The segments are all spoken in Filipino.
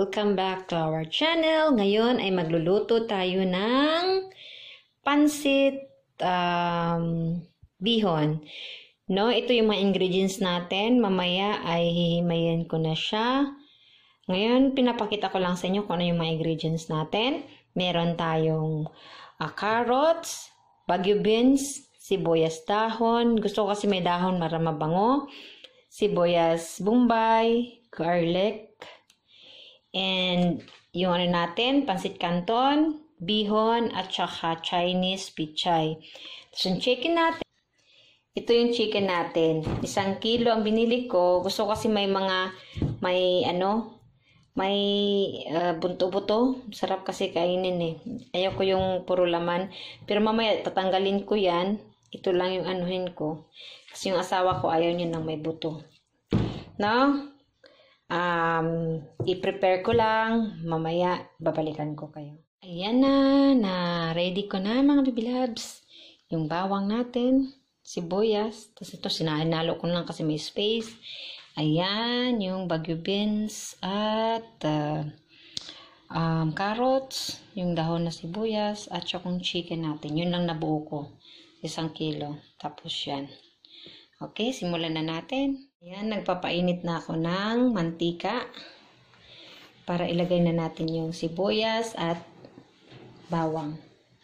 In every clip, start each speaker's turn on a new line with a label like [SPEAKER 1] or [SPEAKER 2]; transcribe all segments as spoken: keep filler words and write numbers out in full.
[SPEAKER 1] Welcome back to our channel. Ngayon ay magluluto tayo ng pansit um, bihon. No, ito yung mga ingredients natin. Mamaya ay hihimayin ko na siya. Ngayon, pinapakita ko lang sa inyo kung ano yung mga ingredients natin. Meron tayong uh, carrots, Baguio beans, sibuyas dahon. Gusto ko kasi may dahon para mabango. Sibuyas bombay, garlic, and yung ano natin, pansit canton, bihon, at saka Chinese pichay. Tapos yung chicken natin, ito yung chicken natin. Isang kilo ang binili ko. Gusto ko kasi may mga, may ano, may uh, bunto-buto. Sarap kasi kainin eh. Ayoko yung puro laman. Pero mamaya tatanggalin ko yan. Ito lang yung anuhin ko. Kasi yung asawa ko ayaw niya ng may buto. No? Um, i-prepare ko lang, mamaya babalikan ko kayo. Ayan na, na ready ko na mga bibilabs. Yung bawang natin, sibuyas, tapos ito sinahinalo ko lang kasi may space. Ayan, yung Baguio beans at uh, um, carrots, yung dahon na sibuyas at saka yung chicken natin. Yun lang nabuo ko, isang kilo. Tapos yan. Okay, simulan na natin. Ayan, nagpapainit na ako ng mantika para ilagay na natin yung sibuyas at bawang.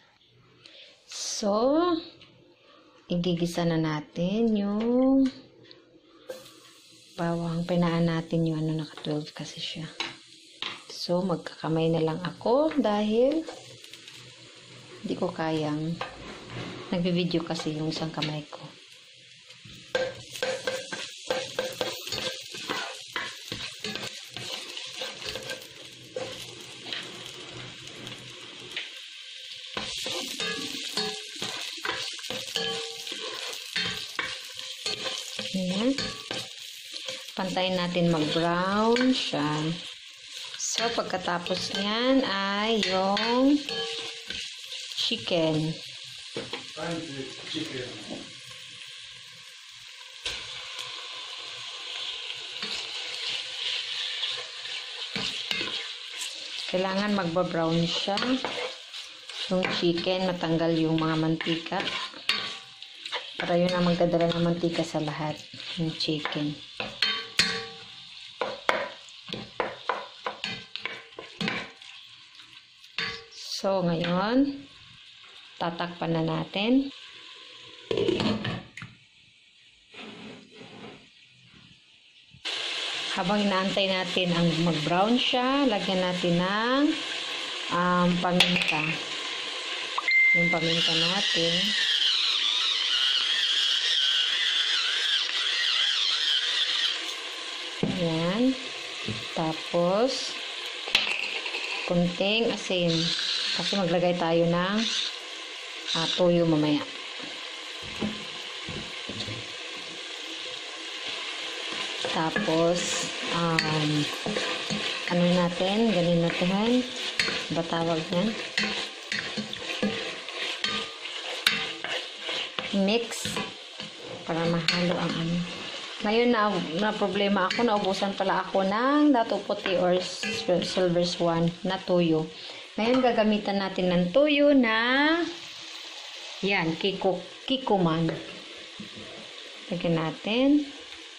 [SPEAKER 1] So, igigisa na natin yung bawang. Pinaan natin yung ano, naka twelve kasi siya. So, magkakamay na lang ako dahil hindi ko kayang nagbi-video kasi yung isang kamay ko. Ayan. Pantayin natin mag-brown siya. So, pagkatapos niyan ay yung chicken. Chicken. Kailangan magba-brown siya. Yung chicken, matanggal yung mga mantika. Para yun ang magdadala ng mantika sa lahat. Yung chicken. So, ngayon, tatakpan na natin. Habang inaantay natin ang mag-brown siya, lagyan natin ng um, paminta. Yung paminta natin. Ayan. Tapos, kunting asin. Kasi maglagay tayo ng uh, toyo mamaya. Tapos, um, ano natin, ganinotuhan. Ba tawag yan? Mix. Para mahalo ang ano. Ngayon na, na problema ako, naubusan pala ako ng dato puti or silver swan na toyo. Ngayon gagamitan natin ng toyo na yan, kiko, kikuman. Lagyan natin.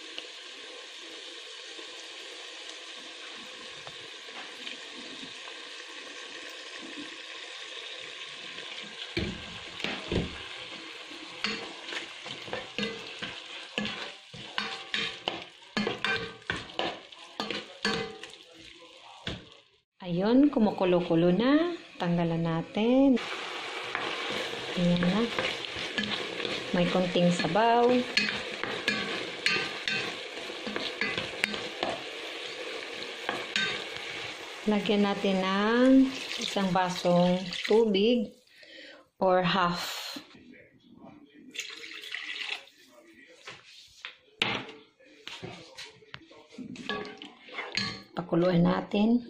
[SPEAKER 1] Ayun, kumukulo-kulo na. Tanggalan natin. Ayan na. May konting sabaw. Lagyan natin ng isang basong tubig or half. Pakuluan natin.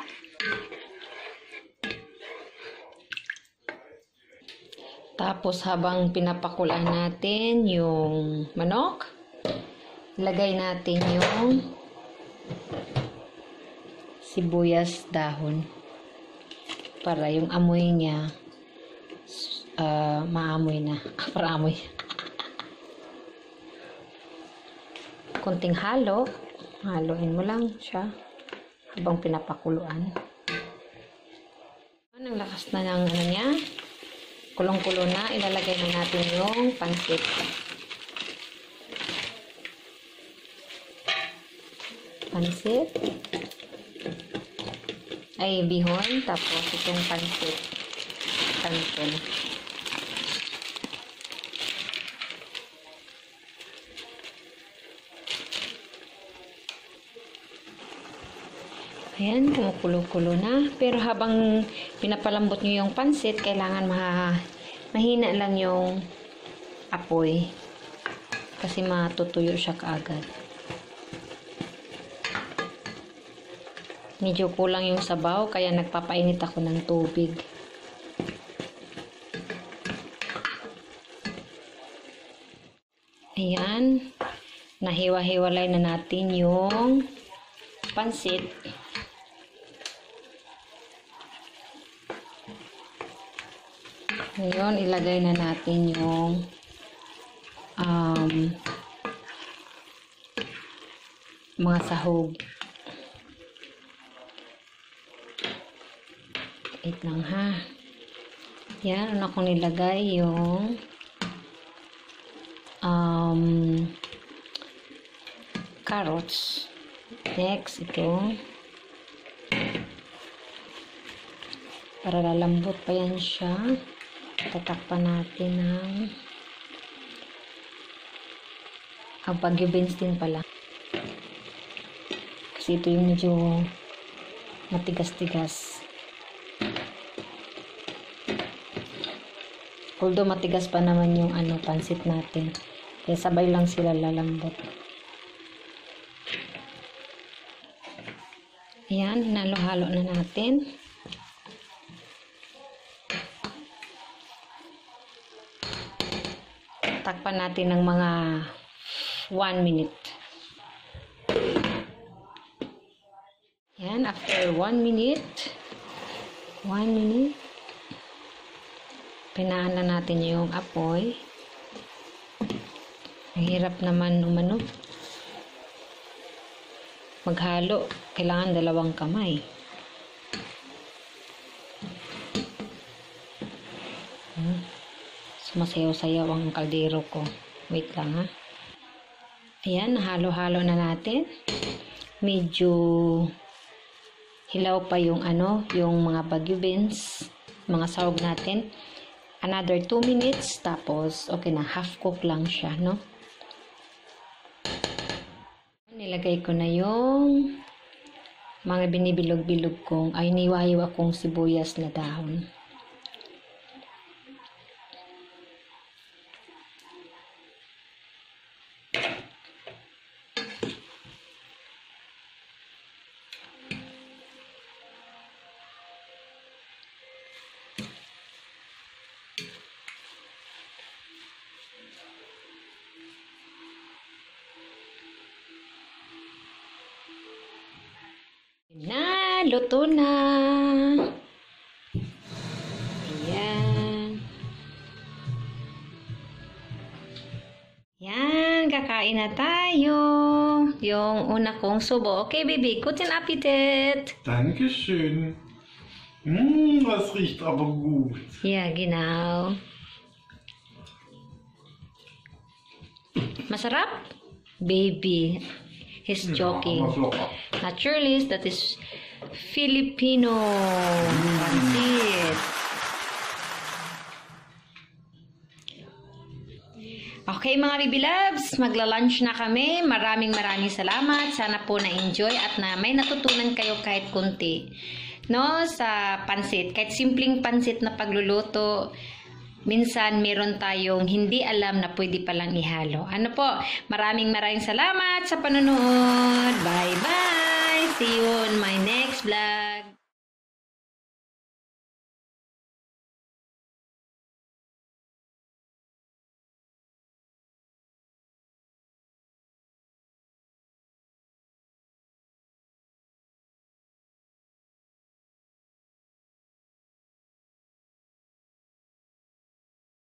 [SPEAKER 1] Tapos habang pinapakulaan natin yung manok, lagay natin yung sibuyas dahon para yung amoy niya uh, maamoy na. Para amoy. Konting halo. Haluin mo lang siya habang pinapakuluan. Ang lakas na ng ano niya. Kulong-kulo na. Ilalagay na natin yung pansit. Pansit. Ay, bihon. Tapos itong pansit. Kanton. Ayan, kumukulo-kulo na. Pero habang pinapalambot nyo yung pansit, kailangan ma mahina lang yung apoy. Kasi matutuyo siya kaagad. Medyo kulang yung sabaw, kaya nagpapainit ako ng tubig. Ayan. Nahiwa-hiwalay na natin yung pansit. Ngayon, ilagay na natin yung um, mga sahog. Wait lang ha. Yan, ano kong nilagay yung um, carrots. Next, ito. Para lalambot pa yan siya. Tatakpan natin ng ang Baguio beans din pala. Kasi ito yung medyo matigas-tigas. Although matigas pa naman yung ano pansit natin. Kaya sabay lang sila lalambot. Ayan, hinalo-halo na natin. Takpan natin ng mga one minute. Yan, after one minute, one minute, pinaan na natin yung apoy. Ang hirap naman umano. Maghalo, kailangan dalawang kamay. Hmm. Sumasayaw-sayaw ang kaldero ko. Wait lang ha. Ayan, halo-halo na natin. Medyo hilaw pa yung ano, yung mga Baguio beans, mga sahog natin. Another two minutes, tapos okay na, half cook lang siya, no? Nilagay ko na yung mga binibilog-bilog kong, ay niwahiwa kong sibuyas na dahon. Na, luto na. Ayan. Yan, kakain na tayo. Yung una kong subo. Okay, baby, guten Appetit.
[SPEAKER 2] Dankeschön. Mmh, das riecht aber gut.
[SPEAKER 1] Ja, genau. Masarap? Baby. He's joking.
[SPEAKER 2] Ja,
[SPEAKER 1] Naturalist, that is Filipino pansit. Okay mga baby loves, magla-lunch na kami. Maraming maraming salamat. Sana po na-enjoy at na may natutunan kayo kahit kunti. No, sa pansit. Kahit simpleng pansit na pagluluto, minsan meron tayong hindi alam na pwede palang ihalo. Ano po, maraming maraming salamat sa panonood. Bye-bye! See you on my next vlog.